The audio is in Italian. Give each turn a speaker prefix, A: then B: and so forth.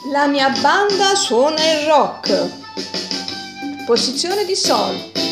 A: La mia banda suona il rock. Posizione di Sol.